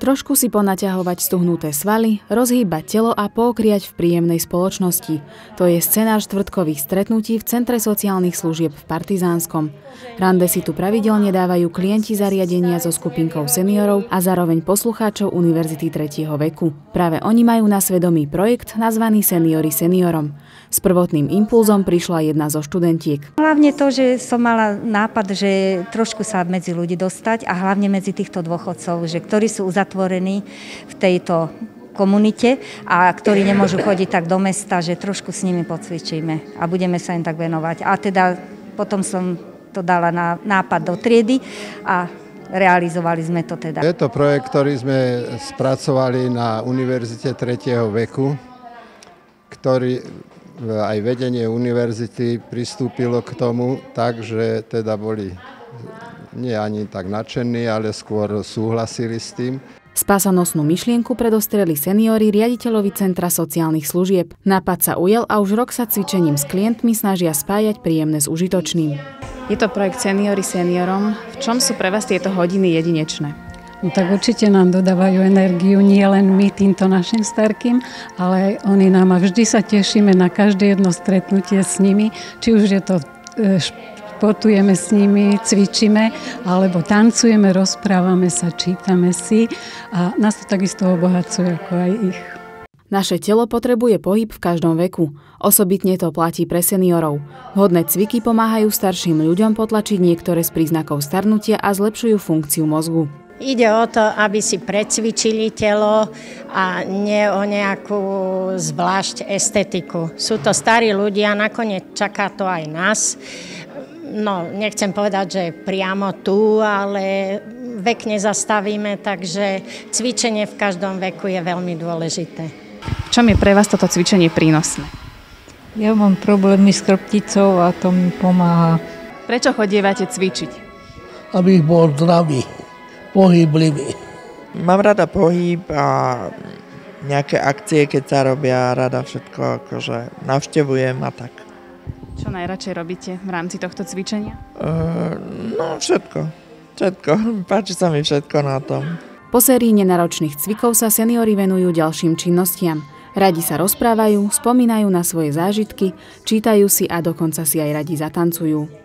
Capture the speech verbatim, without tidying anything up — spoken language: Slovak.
Trošku si ponaťahovať stuhnuté svaly, rozhýbať telo a pookriať v príjemnej spoločnosti. To je scenár štvrtkových stretnutí v Centre sociálnych služieb v Partizánskom. Rande si tu pravidelne dávajú klienti zariadenia so skupinkou seniorov a zároveň poslucháčov Univerzity tretieho veku. Práve oni majú na svedomí projekt nazvaný Seniory seniorom. S prvotným impulzom prišla jedna zo študentiek. Hlavne to, že som mala nápad, že trošku sa medzi ľudí dostať a hlavne medzi týchto dôchodcov, že ktorí sú uzatvorení v tejto komunite a ktorí nemôžu chodiť tak do mesta, že trošku s nimi pocvičíme a budeme sa im tak venovať. A teda potom som to dala na nápad do triedy a realizovali sme to teda. Je to projekt, ktorý sme spracovali na Univerzite tretieho veku, ktorý aj vedenie univerzity pristúpilo k tomu, takže teda boli nie ani tak nadšení, ale skôr súhlasili s tým. Spásonosnú myšlienku predostreli seniori riaditeľovi Centra sociálnych služieb. Nápad sa ujal a už rok sa cvičením s klientmi snažia spájať príjemné s užitočným. Je to projekt Seniory seniorom. V čom sú pre vás tieto hodiny jedinečné? No tak určite nám dodávajú energiu, nie len my týmto našim starkým, ale aj oni nám a vždy sa tešíme na každé jedno stretnutie s nimi, či už je to športujeme s nimi, cvičíme, alebo tancujeme, rozprávame sa, čítame si a nás to takisto obohacuje ako aj ich. Naše telo potrebuje pohyb v každom veku. Osobitne to platí pre seniorov. Vhodné cviky pomáhajú starším ľuďom potlačiť niektoré z príznakov starnutia a zlepšujú funkciu mozgu. Ide o to, aby si precvičili telo a nie o nejakú zvlášť estetiku. Sú to starí ľudia, nakoniec čaká to aj nás. No, nechcem povedať, že priamo tu, ale vek nezastavíme, takže cvičenie v každom veku je veľmi dôležité. V čom je pre vás toto cvičenie prínosné? Ja mám problémy s chrbticou a to mi pomáha. Prečo chodievate cvičiť? Aby bol zdravý, pohyblivý. Mám rada pohyb a nejaké akcie, keď sa robia, rada všetko akože navštevujem a tak. Čo najradšej robíte v rámci tohto cvičenia? Uh, no všetko, všetko. Páči sa mi všetko na tom. Po sérii nenáročných cvikov sa seniori venujú ďalším činnostiam. Radi sa rozprávajú, spomínajú na svoje zážitky, čítajú si a dokonca si aj radi zatancujú.